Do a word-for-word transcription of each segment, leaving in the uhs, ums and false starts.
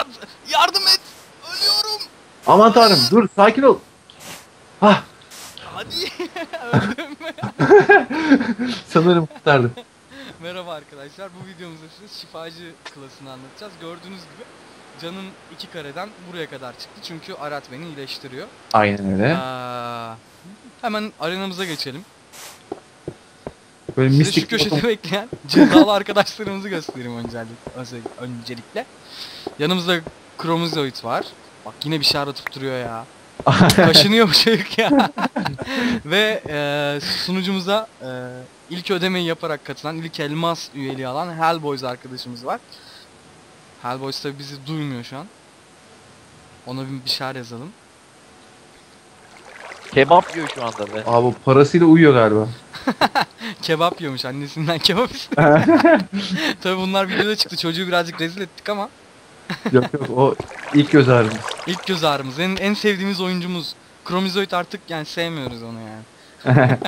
Yardım et. Ölüyorum. Aman tanrım, dur sakin ol. Hah. Hadi. Öldüm. Sanırım kurtardım. Merhaba arkadaşlar. Bu videomuzda size şifacı klasını anlatacağız. Gördüğünüz gibi canım iki kareden buraya kadar çıktı. Çünkü Arat beni iyileştiriyor. Aynen öyle. Aa, hemen arenamıza geçelim. Böyle Size mistik şu köşede otom- bekleyen cezalı arkadaşlarımızı göstereyim öncelik, öncelikle. Yanımızda Chromizoid var. Bak yine bir şey aratıp duruyor ya. Kaşınıyor bu çocuk ya. Ve e, sunucumuza e, ilk ödemeyi yaparak katılan, ilk elmas üyeliği alan Hellboys arkadaşımız var. Hellboys tabi bizi duymuyor şu an. Ona bir, bir şeyler yazalım. Kebap yiyor şu anda be. Aa, bu parasıyla uyuyor galiba. Kebap yiyormuş, annesinden kebap istedi. Tabi bunlar videoda çıktı, çocuğu birazcık rezil ettik ama. Yok yok, o ilk göz ağrımız. İlk göz ağrımız, en, en sevdiğimiz oyuncumuz. Chromizoid artık yani sevmiyoruz onu yani.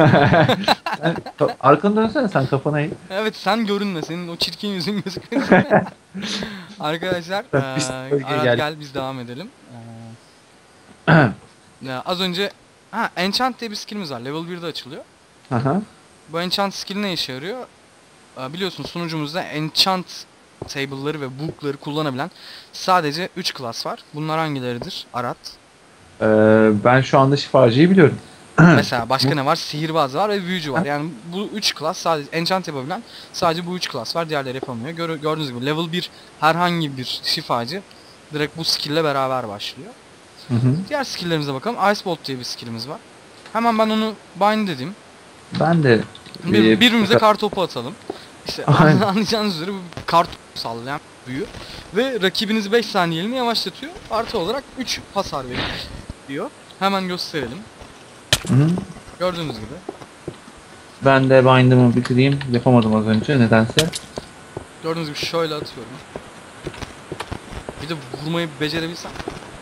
Arkanı dönsene, sen kafana eğ. Evet, sen görünme, senin o çirkin yüzün gözüküyor. Arkadaşlar Ben pis eee, bölgeye Arat geldim. gel biz devam edelim. Eee, ya az önce ha enchant diye bir skillimiz var, level birde açılıyor. Aha. Bu enchant skill ne işe yarıyor? Eee, biliyorsun sunucumuzda enchant table'ları ve book'ları kullanabilen sadece üç class var. Bunlar hangileridir Arat? Ee, ben şu anda şifacıyı biliyorum. Mesela başka ne var? Sihirbaz var ve büyücü var. Yani bu üç class sadece enchant yapabilen sadece bu üç class var. Diğerleri yapamıyor. Gör, gördüğünüz gibi level bir herhangi bir şifacı direkt bu skill ile beraber başlıyor. Hı hı. Diğer skill'lerimize bakalım. Ice Bolt diye bir skill'imiz var. Hemen ben onu bind dedim. Ben de Bir, Ee, birbirimize kar topu atalım. İşte Aynen. anlayacağınız üzere bu kar topu sallayan büyü ve rakibinizi beş saniyeliğine yavaşlatıyor. Artı olarak üç hasar veriyor diyor. Hemen gösterelim. Hı hı. Gördüğünüz gibi. Ben de bindımı bitireyim. Yapamadım az önce nedense. Gördüğünüz gibi şöyle atıyorum. Bir de vurmayı becerebilsem.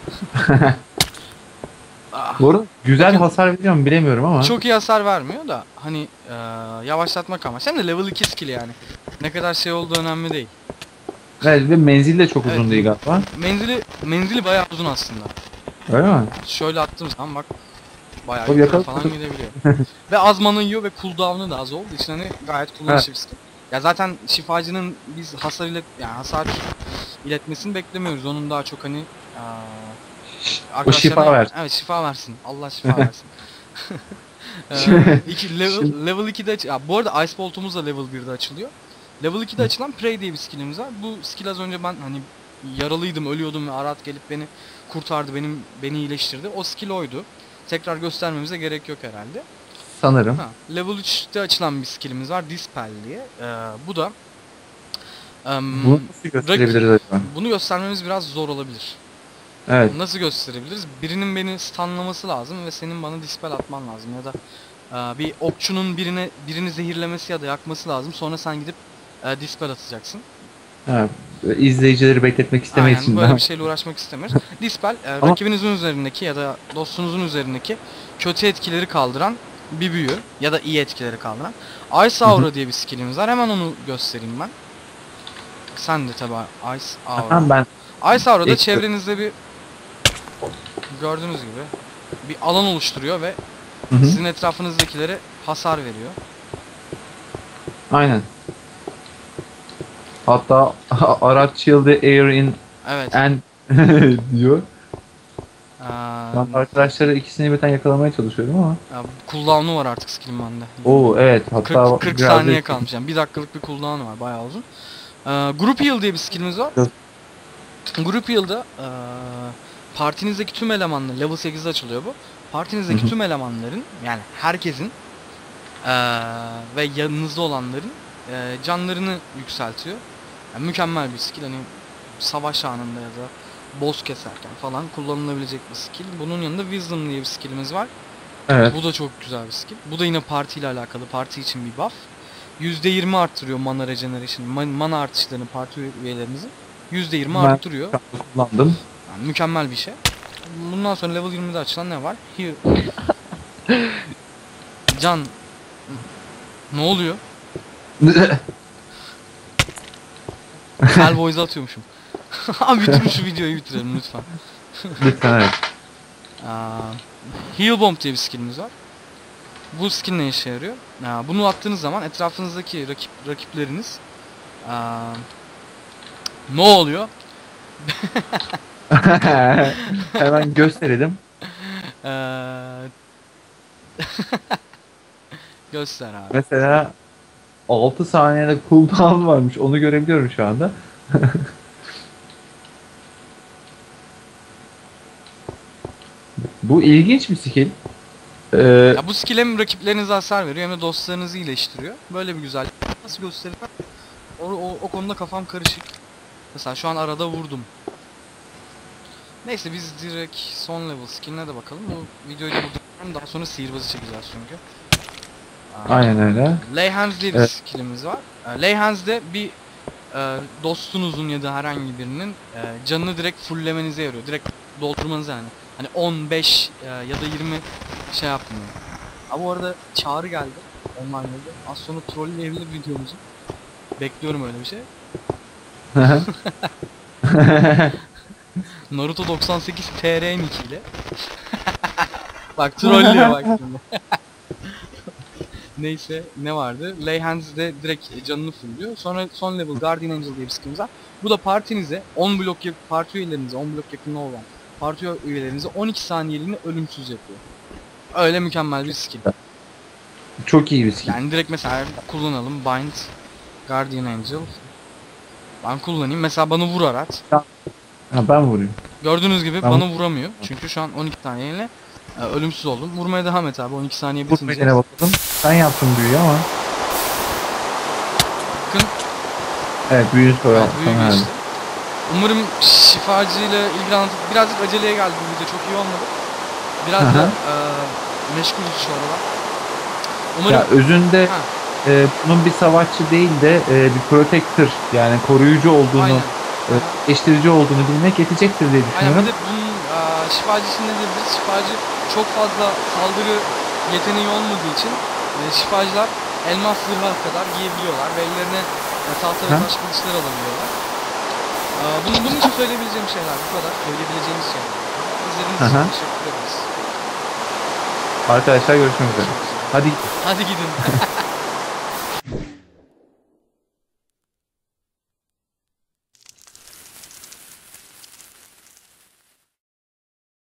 Ah, Bu arada güzel Bakın. hasar veriyor mu bilemiyorum ama. çok iyi hasar vermiyor da hani e, yavaşlatmak amaçlı. Hem de level iki skill yani. Ne kadar şey olduğu önemli değil. Evet, ve menzil de çok uzun Evet. değil galiba. Menzili menzili bayağı uzun aslında. Öyle mi? Şöyle attığım zaman bak bayağı Tabii yukarı yakaladım. falan gidebiliyor. Ve az mana yiyor ve cooldown'u da az olduğu için hani gayet kullanışlı bir skill. Ya zaten şifacının biz hasar ilet yani hasar iletmesini beklemiyoruz. Onun daha çok hani aa, O şifa arkadaşlarına- versin. Evet, şifa versin. Allah şifa versin. Ee, iki, level, Şimdi- level ikide aç- ya bu arada Ice Bolt'umuz da level birde açılıyor. Level ikide açılan Prey diye bir skillimiz var. Bu skill az önce ben hani yaralıydım, ölüyordum ve Arat gelip beni kurtardı, benim beni iyileştirdi. O skill oydu. Tekrar göstermemize gerek yok herhalde. Sanırım. Ha, level üçte açılan bir skillimiz var, Dispel diye. Ee, bu da em, Bunu nasıl gösterebiliriz acaba? bunu göstermemiz biraz zor olabilir. Evet. Nasıl gösterebiliriz? Birinin beni stunlaması lazım ve senin bana dispel atman lazım ya da e, bir okçunun birine birini zehirlemesi ya da yakması lazım. Sonra sen gidip e, dispel atacaksın. Ha, izleyicileri bekletmek istemeyiz Aynen, şimdi. böyle bir şeyle uğraşmak istemiyoruz. Dispel e, Ama- rakibinizin üzerindeki ya da dostunuzun üzerindeki kötü etkileri kaldıran bir büyü ya da iyi etkileri kaldıran. Ice Aura diye bir skillimiz var. Hemen onu göstereyim ben. Sen de tabi Ice Aura. Tamam, ben Ice Aura'da Ekstra. çevrenizde bir gördüğünüz gibi bir alan oluşturuyor ve Hı hı. sizin etrafınızdakilere hasar veriyor. Aynen. Hatta Arat chill the air in Evet. and diyor. Aa, Ben arkadaşları ikisini birden yakalamaya çalışıyorum ama. ya, cooldown'u var artık skill'in bende. Oo evet, hatta kırk, kırk biraz saniye da- kalmış yani. Bir dakikalık bir cooldown'u var, bayağı uzun. Ee, Group Heal diye bir skill'imiz var. Evet. Group Heal'da ee, partinizdeki tüm elemanlar level sekizde açılıyor bu. Partinizdeki Hı hı. tüm elemanların yani herkesin ee, ve yanınızda olanların ee, canlarını yükseltiyor. Yani mükemmel bir skill, hani savaş anında ya da boss keserken falan kullanılabilecek bir skill. Bunun yanında Wisdom diye bir skillimiz var. Evet. Bu da çok güzel bir skill. Bu da yine parti ile alakalı, parti için bir buff. yüzde yirmi arttırıyor mana regeneration, man- mana artışlarını parti üyelerimizin. yüzde yirmi Ben- arttırıyor. Kullandım. Yani mükemmel bir şey. Bundan sonra level yirmide açılan ne var? Here. Can. Ne oluyor? Hellboys'a atıyormuşum. Abi bitirin şu videoyu bitirelim lütfen. Lütfen evet. Aa, Heal Bomb diye bir skillimiz var. Bu skill ne işe yarıyor? Aa, bunu attığınız zaman etrafınızdaki rakip rakipleriniz aa, ne oluyor? Hemen gösterelim. Ee, göster abi. Mesela altı saniyede cooldown varmış. Onu görebiliyorum şu anda. Bu ilginç bir skill. Ee, Ya bu skill hem rakiplerinize hasar veriyor hem de dostlarınızı iyileştiriyor. Böyle bir güzellik. Nasıl göstereyim? O, o, o konuda kafam karışık. Mesela şu an arada vurdum. Neyse biz direkt son level skill'ine de bakalım. Bu videoyu da burada daha sonra sihirbazı çekeceğiz çünkü. Aa, aynen öyle. Lay Hands diye bir Evet. skill'imiz var. Ee, Lay Hands'de bir e, dostunuzun ya da herhangi birinin e, canını direkt fulllemenize yarıyor. Direkt doldurmanız yani. Hani on, beş e, ya da yirmi şey yapmıyor. Ama bu arada çağrı geldi. Online'da. Az sonra trollleyebilir videomuzu. Bekliyorum öyle bir şey. Naruto doksan sekiz T R nick ile. Bak trollüyor bak şimdi. Neyse ne vardı? Lay Hands'de direkt canını fullüyor. Sonra son level Guardian Angel diye bir skillimiz var. Bu da partinize on blok yak- parti üyelerinize on blok yakınlığı olan parti üyelerinize on iki saniyeliğine ölümsüz yapıyor. Öyle mükemmel bir skill. Çok iyi bir skill. Yani direkt mesela kullanalım Bind Guardian Angel. Ben kullanayım. Mesela bana vur Arat. Ha, ben vurayım. Gördüğünüz gibi Tamam. bana vuramıyor. Çünkü şu an on iki saniyeyle e, ölümsüz oldum. Vurmaya devam et abi. on iki saniye Bu bitince. bedene bakalım. Sen yaptın büyüyü ama. Bakın. Evet büyüyü sonra Evet, büyü yaptın. geçti. Umarım şifacıyla ilgili anlatıp birazcık aceleye geldi bu video. Çok iyi olmadı. Biraz da Aha. e, meşgulüz şu aralar. Ya Umarım özünde Ha. e, bunun bir savaşçı değil de e, bir protector yani koruyucu olduğunu, aynen. e, eştirici olduğunu bilmek yetecektir diye Aynen bir düşünüyorum. de bunun e, şifacı için ne diyebiliriz? Şifacı çok fazla saldırı yeteneği olmadığı için e, şifacılar elmas zırha kadar giyebiliyorlar ve ellerine e, tahta ve Ha. taş kılıçlar alabiliyorlar. E, bunun, bunun için söyleyebileceğim şeyler bu kadar. Söyleyebileceğimiz şeyler. İzlediğiniz için Aha. teşekkür ederiz. Arkadaşlar görüşmek üzere. Hadi Hadi gidin.